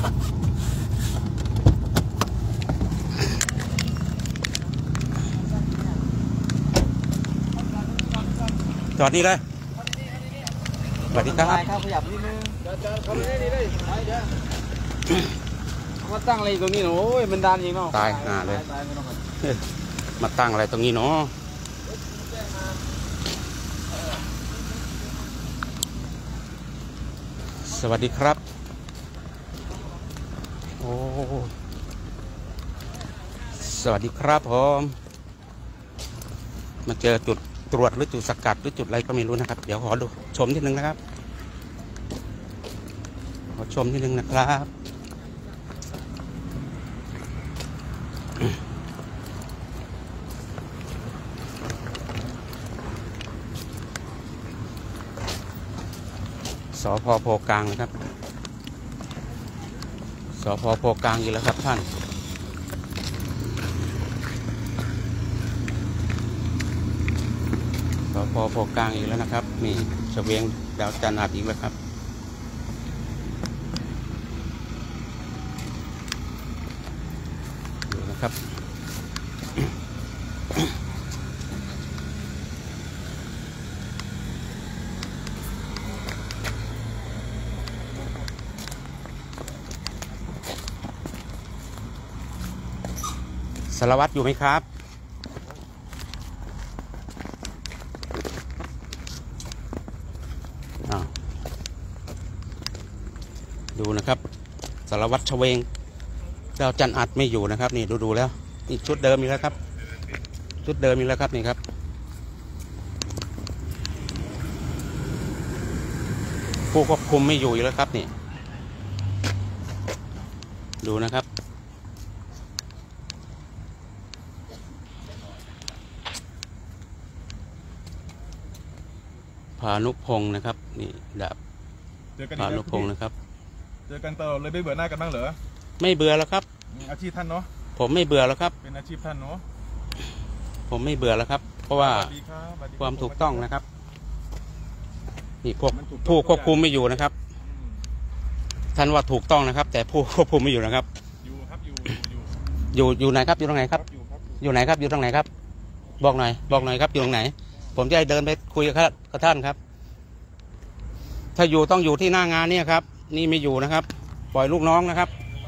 จอดนี่เลยสวัสดีครับขยับนิดนึงเขาไม่ได้เลยมาตั้งอะไรตรงนี้เนาะโอ้ยมันดันจริงเนาะตายเลยมาตั้งอะไรตรงนี้เนาะสวัสดีครับโอ้สวัสดีครับผมมาเจอจุดตรวจหรือจุดสกัดหรือจุดอะไรก็ไม่รู้นะครับเดี๋ยวขอดูชมนิดนึงนะครับขอชมนิดนึงนะครับสภ.โพกลางนะครับสภ.โพกลางอยู่แล้วครับท่านสภ.โพกลางอีกแล้วนะครับนี่เฉวียงดาวจันทร์อาจอีกแล้วครับดูนะครับสารวัตรอยู่ไหมครับดูนะครับสารวัตรเฉวงดาวจันทร์อัดไม่อยู่นะครับนี่ดูแล้วนี่ชุดเดิมอีกแล้วครับชุดเดิมอีกแล้วครับนี่ครับผู้ควบคุมไม่อยู่อีกแล้วครับนี่ดูนะครับพานุพงศ์นะครับนี่ดาบพานุพงศ์นะครับเจอกันตลอดเลยไม่เบื่อหน้ากันบ้างเหรอไม่เบื่อแล้วครับอาชีพท่านเนาะผมไม่เบื่อแล้วครับเป็นอาชีพท่านเนาะผมไม่เบื่อแล้วครับเพราะว่าความถูกต้องนะครับนี่ผู้ควบคุมไม่อยู่นะครับท่านว่าถูกต้องนะครับแต่ผู้ควบคุมไม่อยู่นะครับอยู่ไหนครับอยู่ตรงไหนครับอยู่ไหนครับอยู่ตรงไหนครับบอกหน่อยครับอยู่ตรงไหนผมจะให้เดินไปคุยกับท่านครับถ้าอยู่ต้องอยู่ที่หน้างานเนี่ยครับนี่ไม่อยู่นะครับปล่อยลูกน้องนะครับ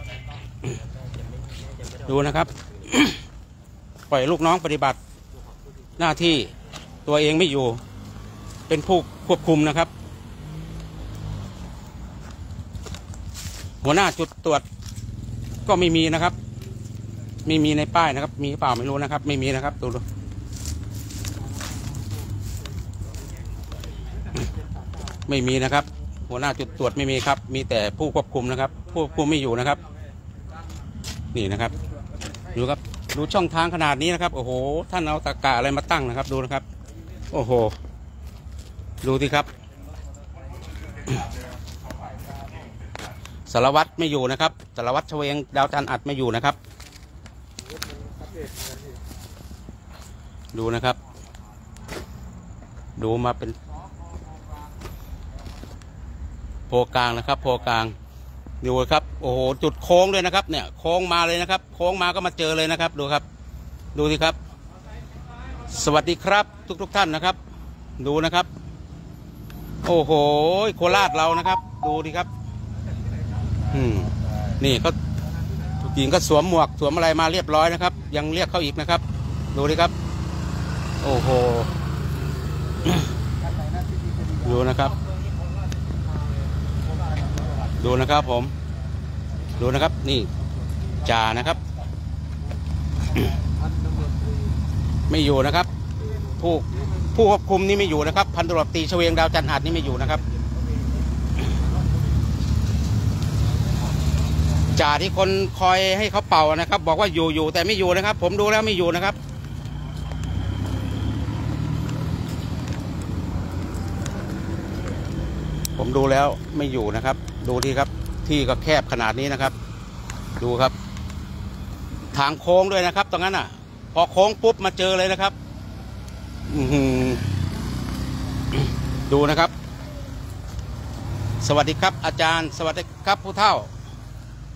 ดูนะครับปล่อยลูกน้องปฏิบัติหน้าที่ตัวเองไม่อยู่เป็นผู้ควบคุมนะครับหัวหน้าจุดตรวจก็ไม่มีนะครับไม่มีในป้ายนะครับมีเปล่าไม่รู้นะครับไม่มีนะครับดูไม่มีนะครับหัวหน้าจุดตรวจไม่มีครับมีแต่ผู้ควบคุมนะครับผู้ควบคุมไม่อยู่นะครับนี่นะครับดูครับดูช่องทางขนาดนี้นะครับโอ้โหท่านเอาตะกร้าอะไรมาตั้งนะครับดูนะครับโอ้โหดูสิครับสารวัตรไม่อยู่นะครับสารวัตรเฉวงดาวจันทร์อัดไม่อยู่นะครับดูนะครับดูมาเป็นโพกลางนะครับโพกลางดูครับโอ้โหจุดโค้งด้วยนะครับเนี่ยโค้งมาเลยนะครับโค้งมาก็มาเจอเลยนะครับดูครับดูสิครับสวัสดีครับทุกท่านนะครับดูนะครับโอ้โหโคราชเรานะครับดูดิครับนี่ก็ทุกหญิงก็สวมหมวกสวมอะไรมาเรียบร้อยนะครับยังเรียกเขาอีกนะครับดูดิครับโอ้โหดูนะครับดูนะครับผมดูนะครับนี่จ่านะครับไม่อยู่นะครับผู้ควบคุมนี่ไม่อยู่นะครับพันตำรวจตรีเฉวงดาวจันทร์อัดนี่ไม่อยู่นะครับจ่าที่คนคอยให้เขาเป่านะครับบอกว่าอยู่แต่ไม่อยู่นะครับผมดูแล้วไม่อยู่นะครับผมดูแล้วไม่อยู่นะครับดูที่ครับที่ก็แคบขนาดนี้นะครับดูครับทางโค้งด้วยนะครับตรงนั้นอ่ะพอโค้งปุ๊บมาเจอเลยนะครับดูนะครับสวัสดีครับอาจารย์สวัสดีครับผู้เฒ่า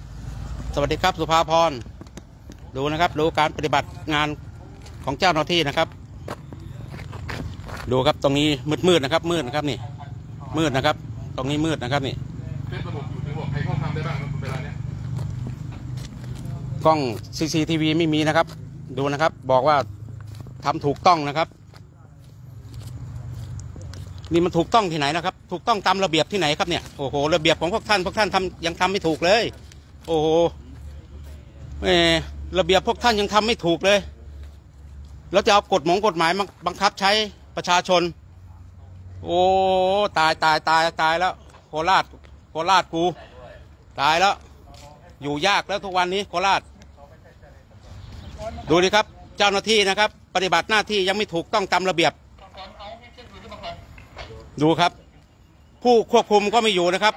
วัสดีครับสุภาพรดูนะครับดูการปฏิบัติงานของเจ้าหน้าที่นะครับดูครับตรงนี้มืดนะครับมืดนะครับนี่มืดนะครับตรงนี้มืดนะครับนี่เป็นระบบอยู่ในระบบใครเข้าทำได้บ้างเวลาเนี้ยกล้อง CCTV ไม่มีนะครับดูนะครับบอกว่าทำถูกต้องนะครับนี่มันถูกต้องที่ไหนนะครับถูกต้องตามระเบียบที่ไหนครับเนี่ยโอ้โหระเบียบของพวกท่านยังทำไม่ถูกเลยโอ้โหระเบียบพวกท่านยังทำไม่ถูกเลยแล้วจะเอากฎหมายมาบังคับใช้ประชาชนโอ้ตายแล้วโคราชกูตายแล้วอยู่ยากแล้วทุกวันนี้โคราชดูดิครับเจ้าหน้าที่นะครับปฏิบัติหน้าที่ยังไม่ถูกต้องตามระเบียบดูครับผู้ควบคุมก็ไม่อยู่นะครับ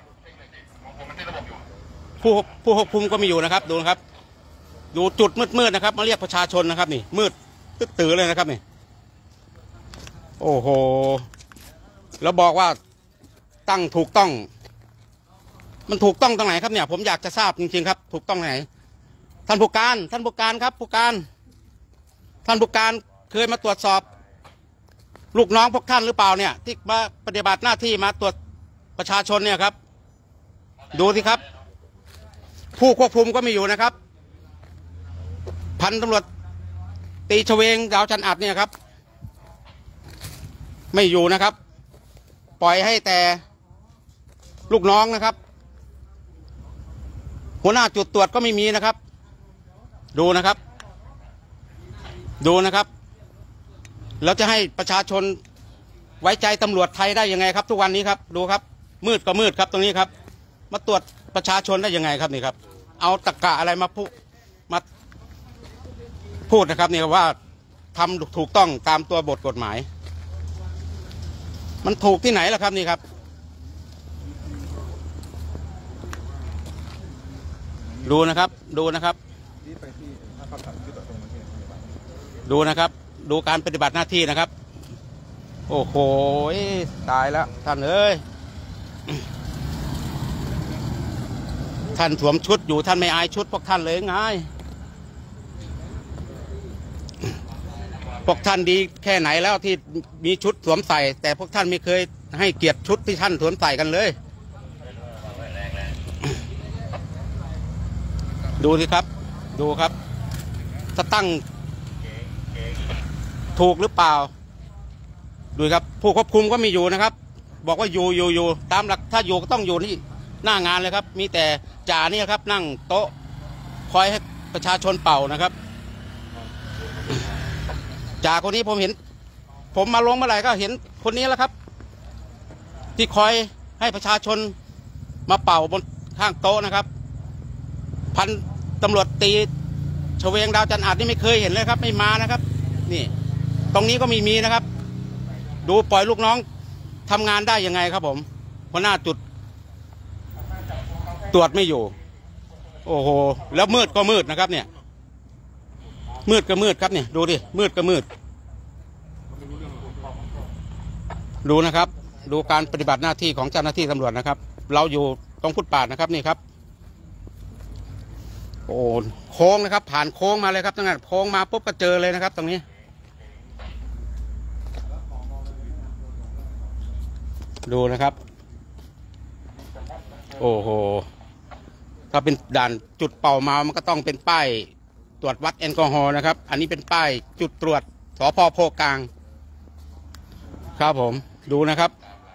ผู้ควบคุมก็ไม่อยู่นะครับดูนะครับดูจุดมืดนะครับมาเรียกประชาชนนะครับนี่มืดตื้อเลยนะครับนี่โอ้โหแล้วบอกว่าตั้งถูกต้องมันถูกต้องตรงไหนครับเนี่ยผมอยากจะทราบจริงๆครับถูกต้องไหนท่านผู้การครับผู้การท่านผู้การเคยมาตรวจสอบลูกน้องพวกท่านหรือเปล่าเนี่ยที่มาปฏิบัติหน้าที่มาตรวจประชาชนเนี่ยครับดูสิครับผู้ควบคุมก็ไม่อยู่นะครับพันตำรวจตีเฉวงดาวจันอัดเนี่ยครับไม่อยู่นะครับปล่อยให้แต่ลูกน้องนะครับหัวหน้าจุดตรวจก็ไม่มีนะครับดูนะครับแล้วจะให้ประชาชนไว้ใจตำรวจไทยได้ยังไงครับทุกวันนี้ครับดูครับมืดก็มืดครับตรงนี้ครับมาตรวจประชาชนได้ยังไงครับนี่ครับเอาตรรกะอะไรมาพูดนะครับนี่ว่าทำถูกต้องตามตัวบทกฎหมายมันถูกที่ไหนล่ะครับนี่ครับดูนะครับดูนะครับดูการปฏิบัติหน้าที่นะครับโอ้โหตายแล้วท่านเอ้ยท่านสวมชุดอยู่ท่านไม่อายชุดพวกท่านเลยไงพวกท่านดีแค่ไหนแล้วที่มีชุดสวมใส่แต่พวกท่านไม่เคยให้เกียรติชุดที่ท่านสวมใส่กันเลยดูสิครับดูครับจะตั้งถูกหรือเปล่าดูครับผู้ควบคุมก็มีอยู่นะครับบอกว่าอยู่ตามหลักถ้าอยู่ก็ต้องอยู่ที่หน้างานเลยครับมีแต่จ่านี่ครับนั่งโต๊ะคอยให้ประชาชนเป่านะครับจ่าคนนี้ผมเห็นผมมาลงเมื่อไหร่ก็เห็นคนนี้แล้วครับที่คอยให้ประชาชนมาเป่าบนข้างโต๊ะนะครับพันตำรวจตีเฉวงดาวจันอาจนี่ไม่เคยเห็นเลยครับไม่มานะครับนี่ตรงนี้ก็มีนะครับดูปล่อยลูกน้องทำงานได้ยังไงครับผมหัวหน้าจุดตรวจไม่อยู่โอ้โหแล้วมืดก็มืดนะครับเนี่ยมืดก็มืดครับเนี่ยดูดิมืดก็มืดดูนะครับดูการปฏิบัติหน้าที่ของเจ้าหน้าที่ตำรวจนะครับเราอยู่ตรงฟุตบาทนะครับนี่ครับโอ้โค้งนะครับผ่านโค้งมาเลยครับตั้งแต่โค้งมาปุ๊บก็เจอเลยนะครับตรงนี้ดูนะครับโอ้โหถ้าเป็นด่านจุดเป่ามามันก็ต้องเป็นป้ายตรวจวัดแอลกอฮอล์นะครับอันนี้เป็นป้ายจุดตรวจสภ.โพกลางครับผมดูนะครับ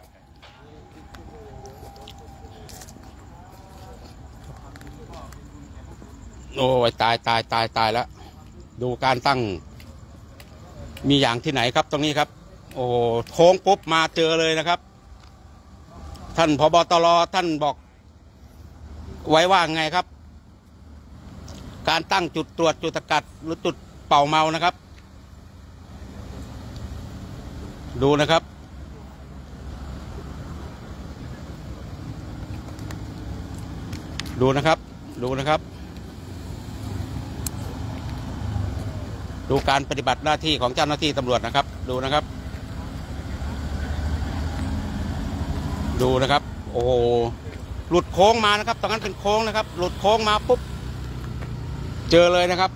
โอ้ยตายแล้วดูการตั้งมีอย่างที่ไหนครับตรงนี้ครับโอ้โค้งปุ๊บมาเจอเลยนะครับท่านผบ.ตร.ท่านบอกไว้ว่าไงครับการตั้งจุดตรวจจุดสกัดหรือจุดเป่าเมานะครับดูนะครับดูการปฏิบัติหน้าที่ของเจ้าหน้าที่ตำรวจนะครับดูนะครับโอ้โหหลุดโค้งมานะครับตรงนั้นเป็นโค้งนะครับหลุดโค้งมาปุ๊บเจอเลยนะครับ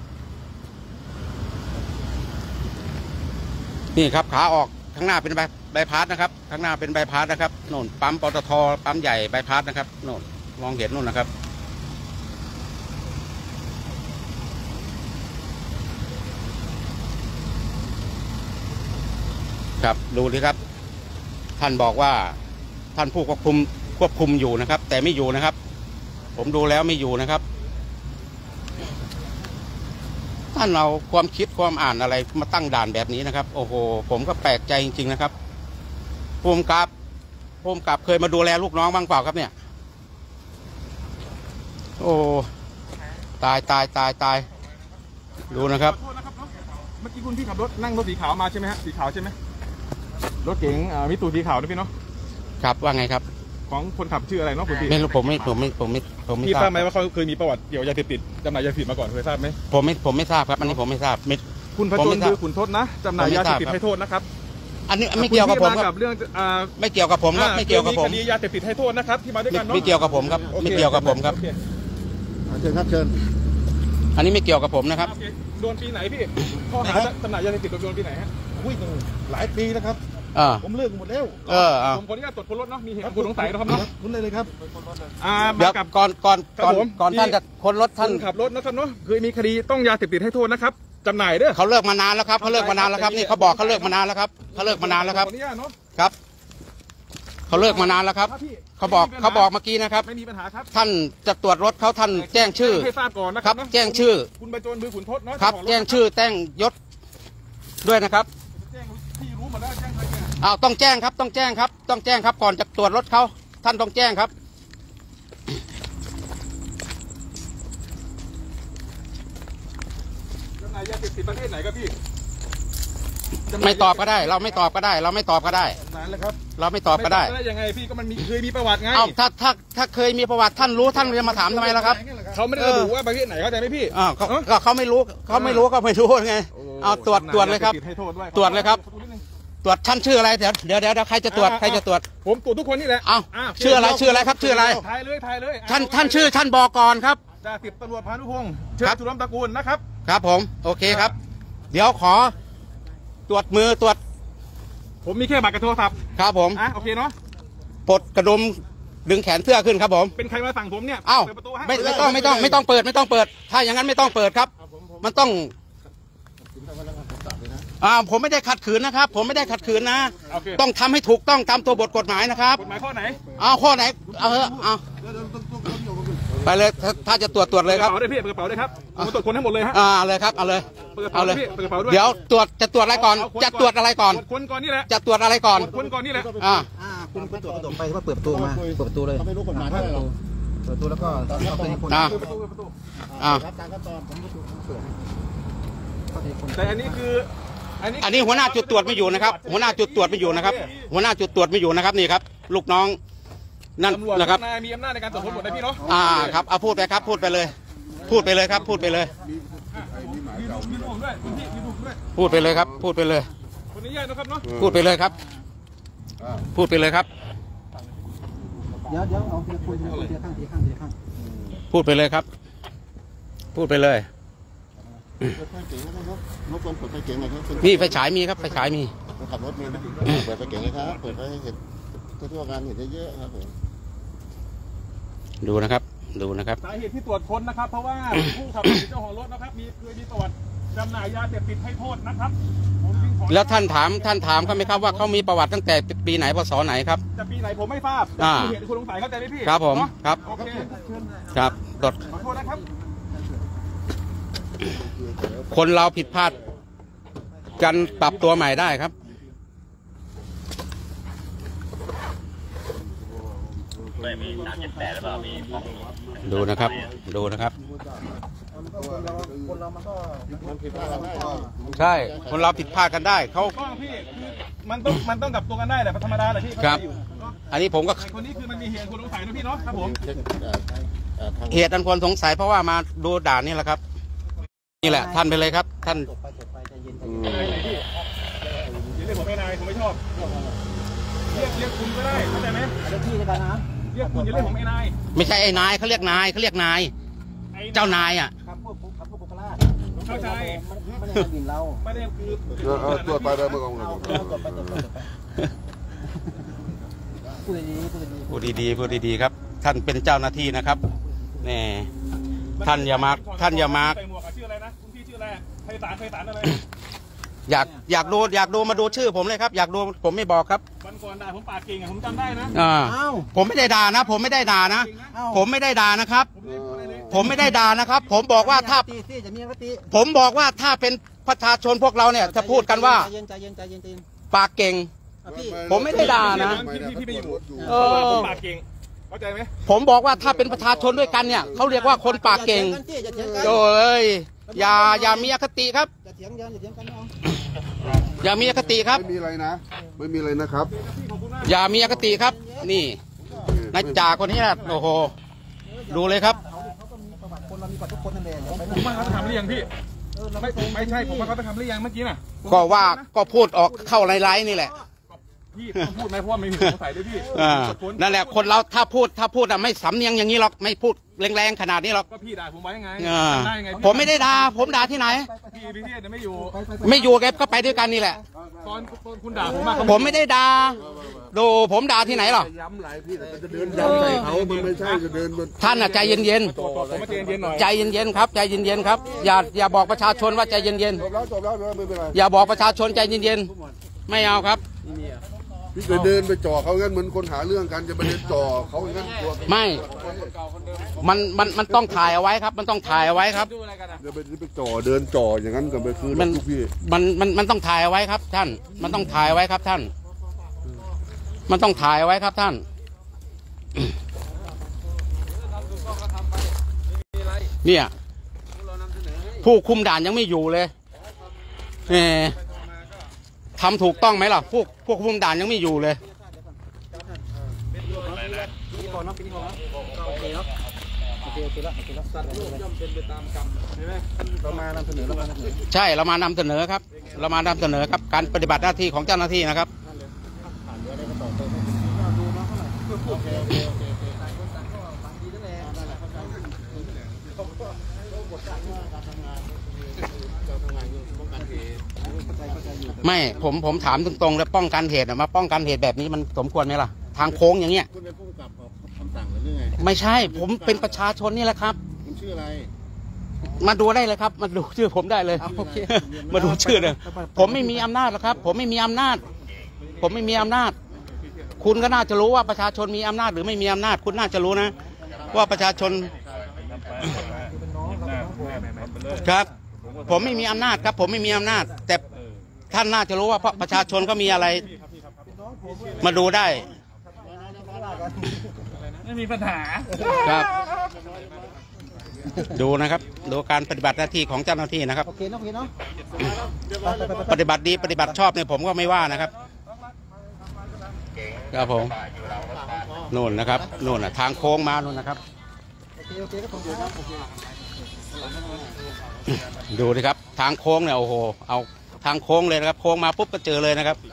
นี่ครับขาออกข้างหน้าเป็นใบพัดนะครับข้างหน้าเป็นใบพัดนะครับโน่นปั๊มปตทปั๊มใหญ่ใบพัดนะครับโน่นมองเห็นโน่นนะครับครับดูดิครับท่านบอกว่าท่านผู้ควบคุมอยู่นะครับแต่ไม่อยู่นะครับผมดูแล้วไม่อยู่นะครับท่านเอาความคิดความอ่านอะไรมาตั้งด่านแบบนี้นะครับโอ้โหผมก็แปลกใจจริงๆนะครับภูมิกับเคยมาดูแลลูกน้องบ้างเปล่าครับเนี่ยโอ้ตายดูนะครับขอโทษนะครับเมื่อกี้คุณพี่ขับรถนั่งรถสีขาวมาใช่ไหมฮะสีขาวใช่ไหมรถเก๋งมิตซูสีขาวนะพี่เนาะครับว่าไงครับของคนขับชื่ออะไรเนาะคุณพี่ไม่รู้ผมไม่พี่ทราทราบบไหมว่าเขาเคยมีประวัติเกี่ยวกับยาเสพติดจำหน่ายยาเสพติดมาก่อนเคยทราบไหมผมไม่ทราบครับอันนี้ผมไม่ทราบไม่คุณพจน์คือขุนทศนะจำหน่ายยาเสพติดให้โทษนะครับอันนี้ไม่เกี่ยวกับผมครับเรื่องไม่เกี่ยวกับผมครับไม่เกี่ยวกับผมคดียาเสพติดให้โทษนะครับที่มาด้วยกันเนาะไม่เกี่ยวกับผมครับไม่เกี่ยวกับผมครับโอเเชิญครับเชิญอันนี้ไม่เกี่ยวกับผมนะครับโอเคโดนปีไหนพี่ข้อหาจำหน่ายยาเสพติดโดนปีไหนฮะอุ้ยหลายปีแล้วครับ ผมเลิกหมดแล้วผมขออนุญาตตรวจค้นรถเนาะมีเหตุคุณสงสัยนะครับเนาะคุณเลยครับเดี๋ยวกับก่อนครับผมท่านจะค้นรถท่านขับรถนะครับเนาะเคยมีคดีต้องยาเสพติดให้โทษนะครับจำหน่ายเด้อเขาเลิกมานานแล้วครับเขาเลิกมานานแล้วครับนี่เขาบอกเขาเลิกมานานแล้วครับเขาเลิกมานานแล้วครับขออนุญาตเนาะครับเขาเลิกมานานแล้วครับครับพี่เขาบอกเมื่อกี้นะครับไม่มีปัญหาครับท่านจะตรวจรถเขาท่านแจ้งชื่อให้ทราบก่อนนะคครัรับบเนาะแจ้งชื่อคุณใบโจรมือขุนทศเนาะครับเจ้าของถแจ้งชื่อแจ้งยศด้วยนะครับแจ้งที่รู้หมดแล้วแจ้งใครเนี่ยอ้าวต้องแจ้งครับต้องแจ้งครับต้องแจ้งครับก่อนจะตรวจรถเขาท่านต้องแจ้งครับจำหน่ายยาเสพติดประเทศไหนครับพี่ไม่ตอบก็ได้ เราไม่ตอบก็ได้ เราไม่ตอบก็ได้นานแล้วครับเราไม่ตอบก็ได้ม่ยังไงพี่ก็มันเคยมีประวัติไงเอ้าถ้าเคยมีประวัติท่านรู้ท่านจะมาถามทำไมล่ะครับเขาไม่ได้ระบุว่าประเทศไหนเข้าใจไหมพี่อ้าวเขาไม่รู้ก็ไม่รู้ไงเอาตรวจเลยครับจำหน่ายาสพติดให้โทษด้วยตรวจเลยครับ ตรวจท่านชื่ออะไรเดี๋ยวใครจะตรวจใครจะตรวจผมตรวจทุกคนนี่แหละเอ้าชื่ออะไรครับชื่ออะไรถ่ายเลยท่านชื่อท่านบอกก่อนครับจ่าสิบตำรวจพานุพงศ์เชิญสุรมตระกูลนะครับครับผมโอเคครับ เดี๋ยวขอตรวจมือตรวจผมมีแค่บัตรกับโทรศัพท์ครับผมโอเคเนาะปลดกระดุมดึงแขนเสื้อขึ้นครับผมเป็นใครมาสั่งผมเนี่ยเอ้าเปิดประตูให้ไม่ต้องเปิดถ้าอย่างนั้นไม่ต้องเปิดครับ มันต้องผมไม่ได้ขัดขืนนะครับ ผมไม่ได้ขัดขืนนะโอเคต้องทำให้ถูกต้องตามตัวบทกฎหมายนะครับกฎหมายข้อไหนข้อไหนเอาไปเลยถ้าจะตรวจเลยครับเปิดกระเป๋าด้วยพี่เปิดกระเป๋าด้วยครับผมตรวจคนทั้งหมดเลยฮะเลยครับเอาเลยเปิดกระเป๋าเอาเลยพี่เปิดกระเป๋าด้วยเดี๋ยวจะตรวจอะไรก่อนจะตรวจอะไรก่อนตรวจคนก่อนนี่แหละจะตรวจอะไรก่อนตรวจคนก่อนนี่แหละคุณไปตรวจกระจกไปว่าเปิดประตูมาเปิดประตูเลยเขาไม่รู้กฎหมายเท่าไหร่หรอกเปิดประตูแล้วก็เอาตัวคนเปิดประตูตามขั้นตอนผมเปิดแต่อันนี้คืออันนี้หัวหน้าจุดตรวจไม่อยู่นะครับหัวหน้าจุดตรวจไม่อยู่นะครับหัวหน้าจุดตรวจไม่อยู่นะครับนี่ครับลูกน้องนั่นตำรวจนะครับนายมีอำนาจในการตรวจค้นหมดเลยพี่เนาะครับเอาพูดไปครับพูดไปเลยพูดไปเลยครับพูดไปเลยมีรูปด้วยคุณพี่มีรูปด้วยพูดไปเลยครับพูดไปเลยคนนี้แยกนะครับเนาะพูดไปเลยครับพูดไปเลยครับเดี๋ยวเอาทีละคนทีละข้างพูดไปเลยครับพูดไปเลยรบกวนเปิดไฟเก๋งหน่อยครับนี่ไฟฉายมีครับไฟฉายมีคนขับรถมีไหมเปิดไฟเก๋งเลยครับ เปิดไฟให้เห็นทั่วๆกันเห็นเยอะๆครับผมดูนะครับดูนะครับสาเหตุที่ตรวจค้นนะครับ เพราะว่าผู้ขับขี่เจ้าของรถนะครับเคยมีประวัติจำหน่ายยาเสพติดให้โทษนะครับผมจึงขอแล้วท่านถามเขาไหมครับว่าเขามีประวัติตั้งแต่ปีไหนพศไหนครับจะปีไหนผมไม่ทราบแต่มีเหตุคุณสงสัยเข้าใจไหมพี่ครับผมเนาะครับโอเคครับตดขอโทษนะครับคนเราผิดพลาดกันปรับตัวใหม่ได้ครับดูนะครับดูนะครับใช่คนเราผิดพลาดกันได้เขาก็พี่คือมันต้องกลับตัวกันได้แหละธรรมดาแหละพี่ครับ อันนี้ผมก็แต่คนนี้คือมันมีเหตุคุณสงสัยนะพี่เนาะครับผมเช็คทางเหตุอันควรสงสัยเพราะว่ามาดูด่านนี่แหละครับ นี่แหละท่านไปเลยครับ ท่านอย่าเรียกผมไม่นายผมไม่ชอบเรียกคุณก็ได้เข้าใจไหมเดี๋ยวพี่จะกันนะเรียกคุณอย่าเรียกผมไม่นายไม่ใช่ไอ้นายเขาเรียกนายเจ้านายอ่ะครับพวกผมเข้าใจไม่ได้บินเราไม่ได้คือตรวจไปได้เมื่อก่อนตรวจไปพูดดีๆพูดดีพูดดีๆครับ ท่านเป็นเจ้าหน้าที่นะครับนี่ท่านอย่ามาใส่หมวกชื่ออะไรนะคุณพี่ชื่ออะไรไพศาลอะไรอยากดูมาดูชื่อผมเลยครับ อยากดูผมไม่บอกครับวันก่อนด่าผมปากเก่งผมจำได้นะผมไม่ได้ด่านะ ผมไม่ได้ด่านะ ผมไม่ได้ด่านะครับ ผมไม่ได้ด่านะครับ ผมบอกว่าถ้าตีสิจะมีกติผมบอกว่าถ้าเป็นประชาชนพวกเราเนี่ยจะพูดกันว่าใจเย็นปากเก่งพี่ผมไม่ได้ด่านะพี่ไม่อยู่ ผมปากเก่งเข้าใจไหมผมบอกว่าถ้าเป็นประชาชนด้วยกันเนี่ยเขาเรียกว่าคนปากเก่ง โอ้ยอย่ามีอคติครับอย่าเถียงกันน้องอย่ามีอคติครับไม่มีอะไรนะไม่มีอะไรนะครับอย่ามีอคติครับ นี่นายจ่าคนนี้นะโอ้โหดูเลยครับเขาก็มีประวัติคนเรามีประวัติทุกคนนั่นแหละอย่าไปผมว่าเขาทำหรือยังพี่ไม่ใช่ผมว่าเขาไปทำหรือยังเมื่อกี้น่ะก็พูดออกเข้าไลฟ์นี่แหละพี่ต้องพูดไหมเพราะว่าไม่มีสงสัยด้วยพี่นั่นแหละคนเราถ้าพูดไม่สำเนียงอย่างนี้หรอกไม่พูดแรงๆขนาดนี้หรอกก็พี่ด่าผมไว้ยังไงได้ไงผมไม่ได้ด่าผมด่าที่ไหนพี่เดี๋ยวไม่อยู่ไม่อยู่แกก็ไปด้วยกันนี่แหละตอนคุณด่าผมมาผมไม่ได้ด่าดูผมด่าที่ไหนหรอย้ำหลายพี่แต่จะเดินย้ำใส่เขามันไม่ใช่จะเดินมันท่านใจเย็นผมมาใจเย็นหน่อยๆใจเย็นๆครับใจเย็นๆครับอย่าบอกประชาชนว่าใจเย็นจบแล้วไม่เป็นไรๆอย่าบอกประชาชนใจเย็นๆไม่เอาครับพี่จะเดินไปจ่อเขางั้นเหมือนคนหาเรื่องกันจะไปเดินจ่อเขาอย่างนั้นตัวไม่มันต้องถ่ายเอาไว้ครับ มันต้องถ่ายเอาไว้ครับจะไปจ่อเดินจ่ออย่างนั้นกันไปคือลูกพี่มันต้องถ่ายเอาไว้ครับท่าน มันต้องถ่ายเอาไว้ครับท่าน มันต้องถ่ายเอาไว้ครับท่าน เนี่ยผู้คุมด่านยังไม่อยู่เลยทำถูกต้องไหมล่ะพวกคุมด่านยังไม่อยู่เลยปีก่อนเนาะโอเคเนาะโอเคแล้วสัตว์โลกย่อมเป็นไปตามกรรมใช่ไหมเรามานำเสนอใช่เรามานำเสนอครับ เรามานำเสนอครับการปฏิบัติหน้าที่ของเจ้าหน้าที่นะครับ ไม่ผมถามตรงๆแล้วป้องกันเหตุมาป้องกันเหตุแบบนี้มันสมควรไหมล่ะทางโค้งอย่างเงี้ยคุณเป็นผู้กำกับคำสั่งหรือไงไม่ใช่ผมเป็นประชาชนนี่แหละครับคุณชื่ออะไรมาดูได้เลยครับมาดูชื่อผมได้เลยมาดูชื่อเลยผมไม่มีอำนาจหรอกครับ ผมไม่มีอำนาจ ผมไม่มีอำนาจ คุณก็น่าจะรู้ว่าประชาชนมีอำนาจหรือไม่มีอำนาจคุณน่าจะรู้นะว่าประชาชนครับ ผมไม่มีอำนาจครับ ผมไม่มีอำนาจแต่ท่านน่าจะรู้ว่าเพราะประชาชนก็มีอะไรมาดูได้ไม่มีปัญหาครับ ดูนะครับดูการปฏิบัติหน้าที่ของเจ้าหน้าที่นะครับโอเคเนาะปฏิบัติดีปฏิบัติชอบเนี่ยผมก็ไม่ว่านะครับครับผมนู่นนะครับนู่นทางโค้งมานู่นนะครับโอเคก็ตรงอยู่ครับโอเคดูดิครับทางโค้งเนี่ยโอ้โหเอาทางโค้งเลยนะครับโค้งมาปุ๊บก็เจอเลยนะครับ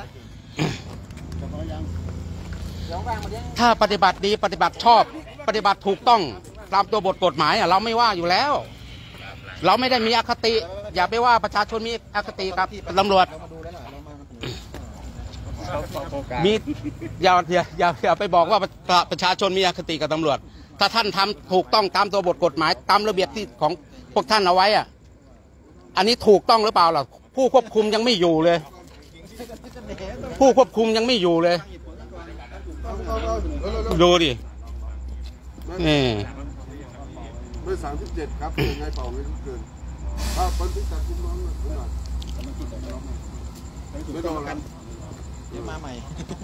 ถ้าปฏิบัติดีปฏิบัติชอบปฏิบัติถูกต้องตามตัวบทกฎหมายเราไม่ว่าอยู่แล้ว เราไม่ได้มีอคติ อย่าไปว่าประชาชนมีอคติครับตำรวจมีอย่าไปบอกว่าประชาชนมีอคติกับตำรวจถ้าท่านทำถูกต้องตามตัวบทกฎหมายตามระเบียบที่ของพวกท่านเอาไว้อะอันนี้ถูกต้องหรือเปล่าล่ะผู้ควบคุมยังไม่อยู่เลย ผู้ควบคุมยังไม่อยู่เลยดูดินี่เบอร์37ครับยังไงเป่าไม่รู้เกินคนที่จัดกุมน้องหน่อยไม่โดนกันมาใหม่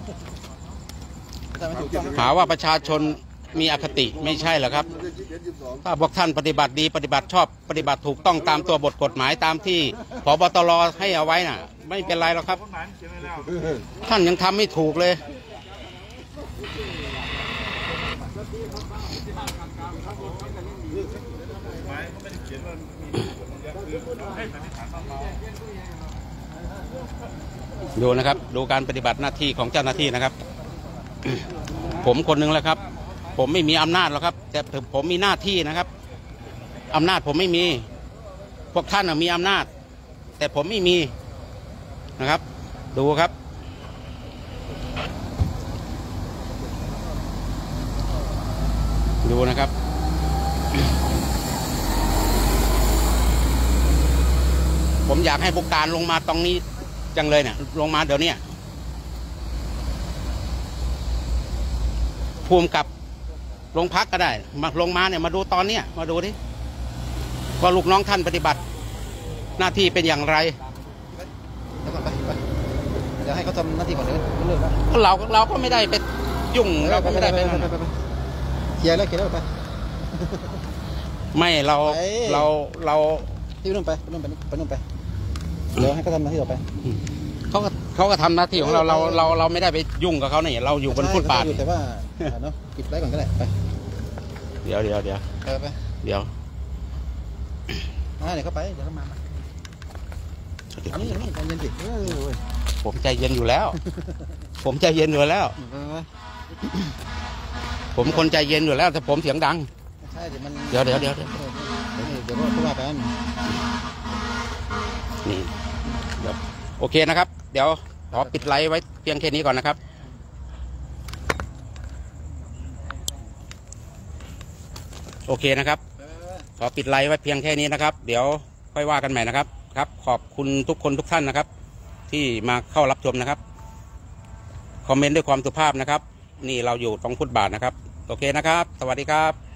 หาว่าประชาชนมีอคติไม่ใช่เหรอครับถ้าพวกท่านปฏิบัติดีปฏิบัติชอบปฏิบัติถูกต้องตามตัวบทกฎหมายตามที่ผบ.ตร.ให้เอาไว้น่ะไม่เป็นไรหรอกครับท่านยังทำไม่ถูกเลยดูนะครับดูการปฏิบัติหน้าที่ของเจ้าหน้าที่นะครับ ผมคนหนึ่งแหละครับผมไม่มีอำนาจหรอกครับแต่ผมมีหน้าที่นะครับอำนาจผมไม่มีพวกท่านมีอำนาจ แต่ผมไม่มีนะครับ ดูครับ ดูนะครับ ผมอยากให้ผู้การลงมาตรงนี้จังเลยเนี่ยลงมาเดี๋ยวนี้ภูมิกับโรงพักก็ได้มาลงมาเนี่ยมาดูตอนเนี้ยมาดูดิว่าลูกน้องท่านปฏิบัติหน้าที่เป็นอย่างไรแล้วก่อนไปเดี๋ยวให้เขาทำหน้าที่ก่อนเลยเลิกแล้วเราก็ไม่ได้ไปยุ่งเราก็ไม่ได้ไปนั่นเคลียร์แล้วไปไม่เราที่นู่นไปนู่นไปเดี๋ยวให้เขาทำหน้าที่ต่อไปเขาก็ทำหน้าที่ของเราไม่ได้ไปยุ่งกับเขาเนี่ยเราอยู่บนฟุตบาทแต่ว่าเนาะปิดไว้ก่อนก็ได้ไปเดี๋ยวไปเดี๋ยวเดี๋ยวเขาไปเดี๋ยวเขามาอันนี้ใจเย็นสิผมใจเย็นอยู่แล้ว ผมใจเย็นอยู่แล้ว ผมคนใจเย็นอยู่แล้วแต่ผมเสียงดังใช่เดี๋ยวมันเดี๋ยวเดี๋ยวเขาว่ากันนี่เดี๋ยวโอเคนะครับ เดี๋ยวขอปิดไลฟ์ไว้เพียงแค่นี้ก่อนนะครับ โอเคนะครับ ขอปิดไลฟ์ไว้เพียงแค่นี้นะครับ เดี๋ยวค่อยว่ากันใหม่นะครับครับ ขอบคุณทุกคนทุกท่านนะครับ ที่มาเข้ารับชมนะครับ คอมเมนต์ด้วยความสุภาพนะครับ นี่เราอยู่ตรงฟุตบาทนะครับ โอเคนะครับ สวัสดีครับ